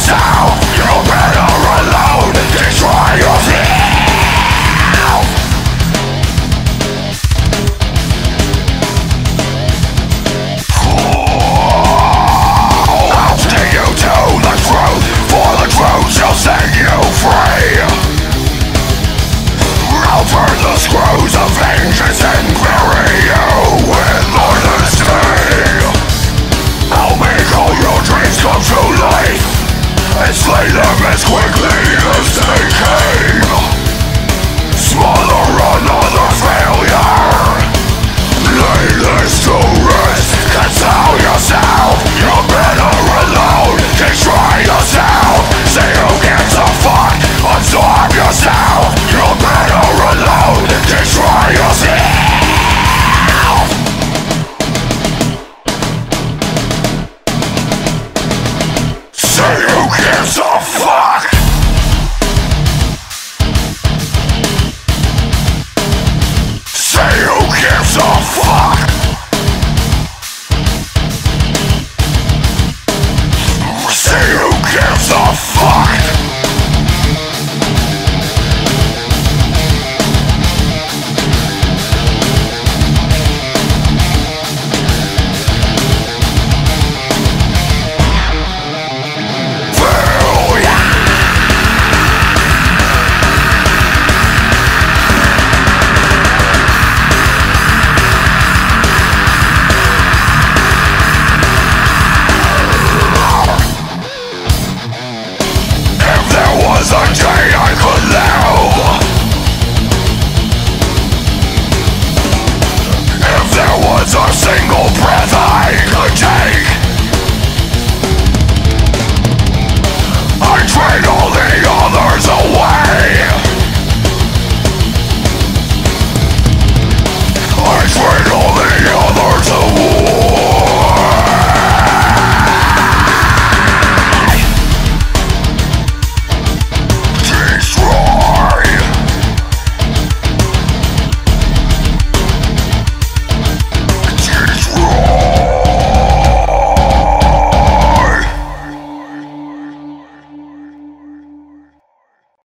yourself. You better alone. Destroy yourself. I'll take you to the truth, for the truth shall set you free. I'll turn the screws of vengeance and bury you with honesty. I'll make all your dreams come to life and slay them as quickly as they came. Smother another failure. Lay this to rest. Console yourself. You're better alone. Destroy yourself. Say who gives a fuck. Absorb yourself. You're better alone. Destroy yourself. Say who gives a fuck.